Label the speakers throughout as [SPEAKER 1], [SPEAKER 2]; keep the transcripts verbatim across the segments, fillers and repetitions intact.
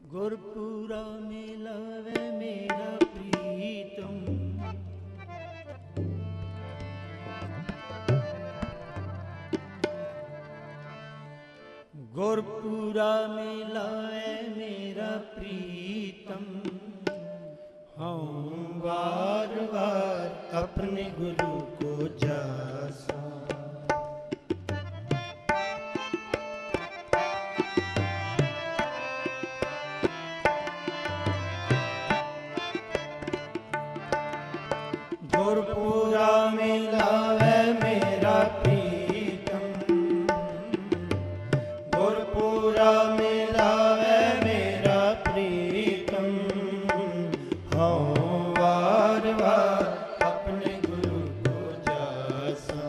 [SPEAKER 1] गुरपुरा मिलावे मेरा प्रीतम, गुरपुरा मिलावे मेरा प्रीतम। हम वार वार अपने गुरु को जासा, गुरपुरा मिलावे मेरा प्रीतम, गुरपुरा मिलावे मेरा प्रीतम। हम वार वार अपने गुरु को जासा,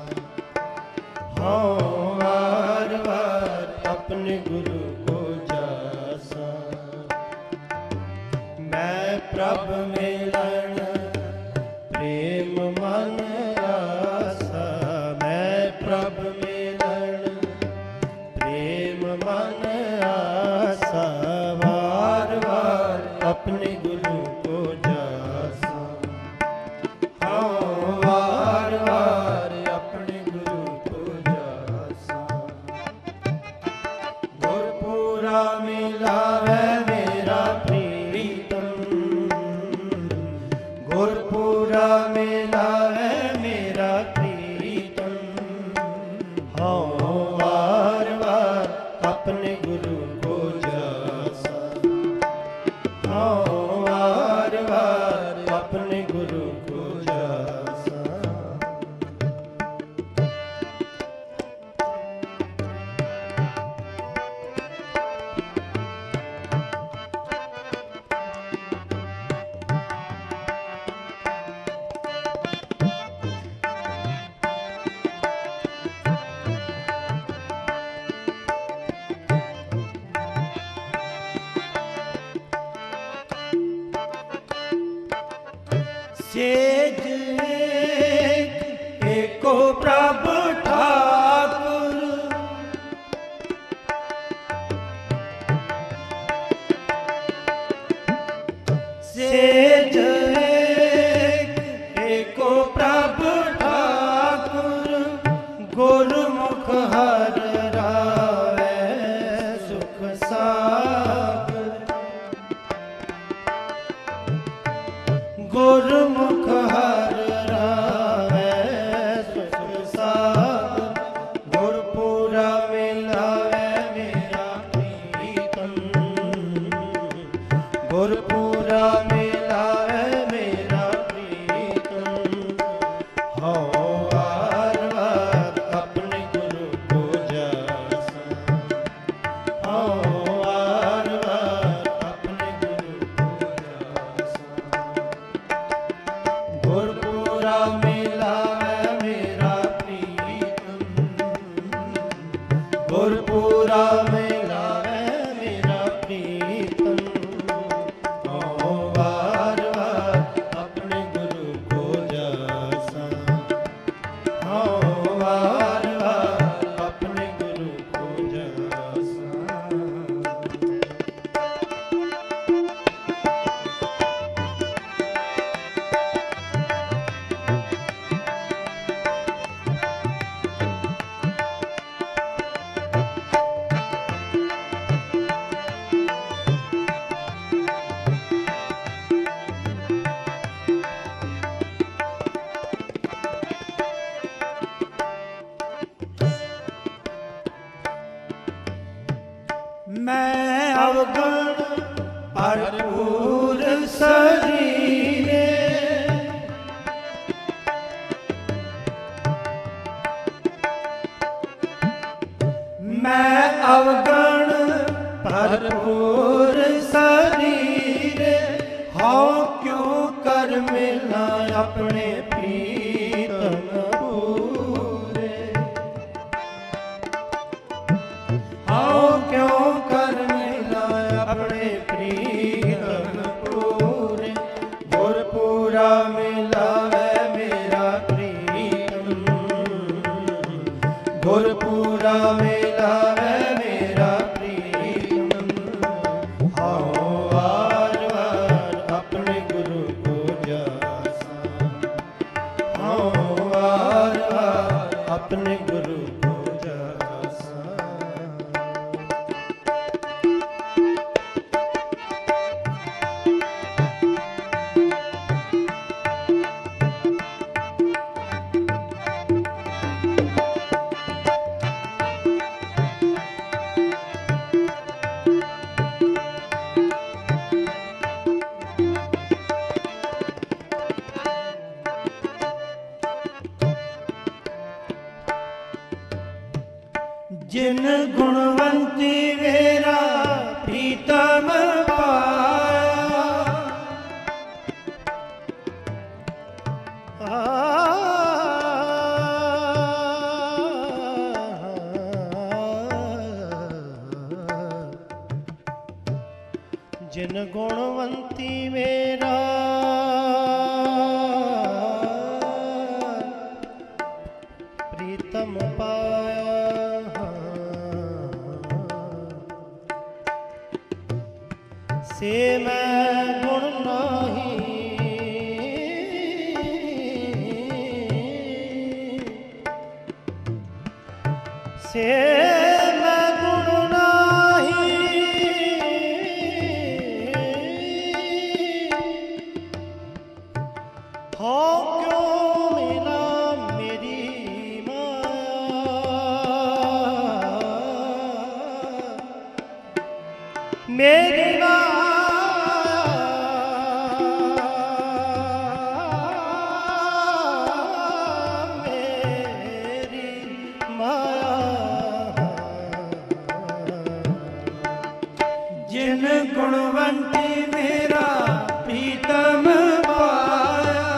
[SPEAKER 1] हम वार वार अपने गुरु को जासा। मैं प्रभ मिलन प्रेम मन आसा, मैं प्रभ मिलन प्रेम मन आसा। वार वार अपने गुरु को जासा, हाँ वार वार अपने गुरु को जासा। गुरपुरा मिलावे मेरा प्रीतम, गुरपुरा मिलावे मेरा प्रीतम। हाँ वार वार अपने गुरु को जासा, हाँ वार वार अपने गुरु को जासा। सेज एक एको प्रभु ठाकुर, सेज एक एको प्रभु ठाकुर। गुरमुख हर रावे सुख सागर, गुरमुख हर रावे सुख सागर। गुरपुरा मिलावे मेरा प्रीतम, गुरपुरा मिलावे मेरा प्रीतम। हाँ वार वार अपने गुरु को जासा, हाँ वार वार अपने गुरु को जासा। गुरपुरा मिलावे मेरा प्रीतम, गुरपुरा मिलावे मेरा प्रीतम। हाँ वार वार अपने गुरु को जासा, हाँ वार वार अपने गुरु को जासा। मैं अवगुण भरपूर शरीरे, मैं अवगुण भरपूर शरीरे। हाँ क्यों कर मिला अपने प्रीतम पूरे, हाँ क्यों कर मिला अपने प्रीतम पूरे। गुरपुरा मिलावे मेरा प्रीतम, गुरपुरा मिलावे मेरा प्रीतम। हाँ जिन गुणवंती मेरा प्रीतम पाया। जिन गुणवंती मेरा प्रीतम पाया। से मैं गुण नाही से मैं गुण नाही हो क्यों मिला मेरी माया। मेरी जिन गुणवंती मेरा प्रीतम पाया।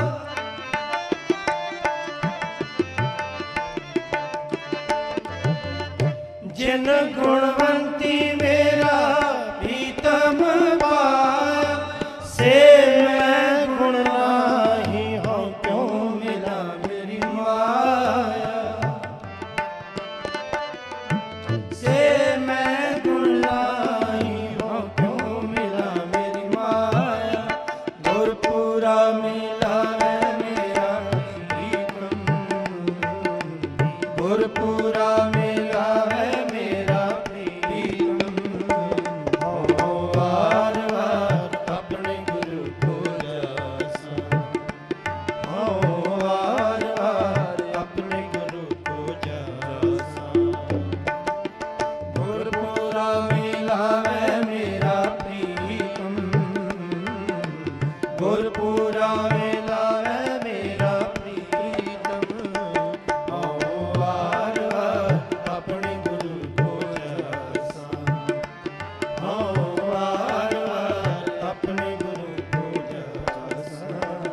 [SPEAKER 1] जिन गुणवंती मेरा प्रीतम पाया। से मैं गुण नाही हो क्यों मिला मेरी माया। से मैं गुण नाही हो क्यों मिला मेरी माया। गुरपुरा मिला है मेरा प्रीतम। गुरपुरा मिला है मेरा प्रीतम। हो वार वार अपने गुरु को जासा। हो वार वार अपने गुरु को जासा। गुरपुरा मिला है मेरा प्रीतम। गुरपुरा मिला है मेरा प्रीतम। हो वार वार अपने गुरु को जासा। हो वार वार अपने गुरु को जासा।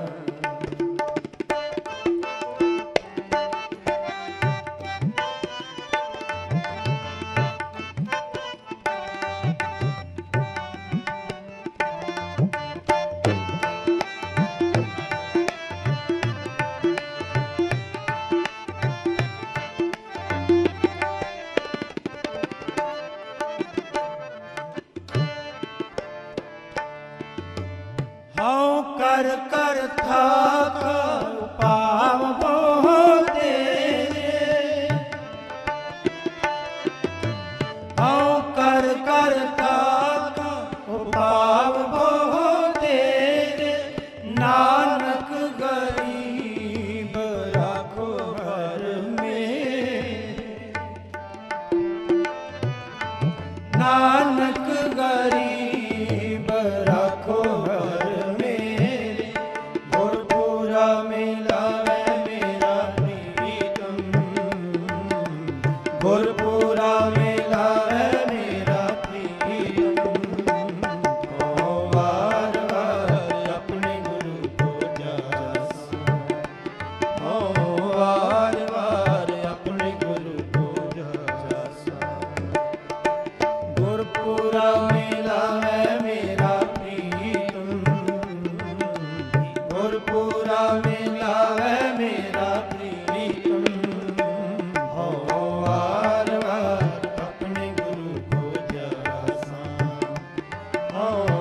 [SPEAKER 1] हाँ कर कर थाका पाव बहु तेरे। हाँ कर कर थाका पाव बहु तेरे। नानक गरीब राखो घर में। नानक गरीब राखो घर मेरे। गुरपुरा मिला है मेरा प्रीतम। गुरपुरा मिला है मेरा प्रीतम। हो वार वार अपने गुरु को जासा। हो वार वार अपने गुरु को जासा। गुरपुरा मिला है मेरा प्रीतम। गुरपुरा मिला है मेरा प्रीतम। हो वार वार अपने गुरु को जासा। हो